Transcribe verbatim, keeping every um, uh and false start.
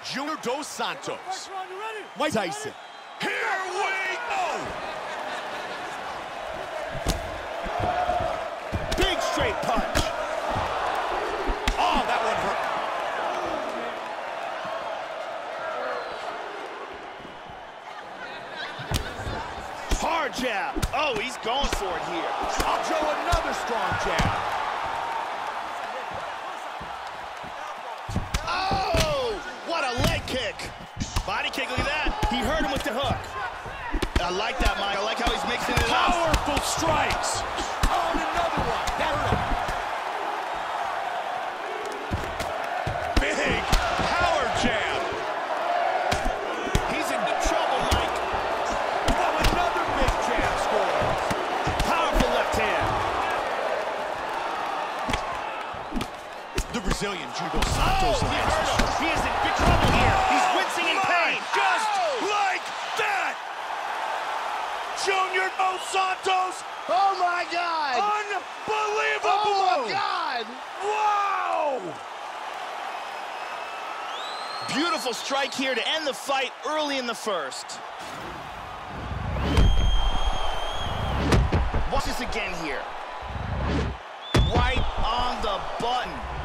Junior Dos Santos. Mike Tyson. Here we go! Big straight punch. Oh, that one hurt. Hard jab. Oh, he's going for it here. I'll throw another strong jab. Oh, what a leg kick. Body kick, look at that. He hurt him with the hook. I like that, Mike. I like how he's mixing it up. Powerful strikes. Oh, and another one. That hurt. Big power jab. He's in trouble, Mike. Oh, another big jab score. Powerful left hand. The Brazilian Junior Dos Santos. Oh, he hurt him. He is in big trouble here. He's wincing in pain. Just Oh! like that. Junior Dos Santos. Oh my God! Unbelievable. Oh my God! Wow. Beautiful strike here to end the fight early in the first. Watch this again here. Right on the button.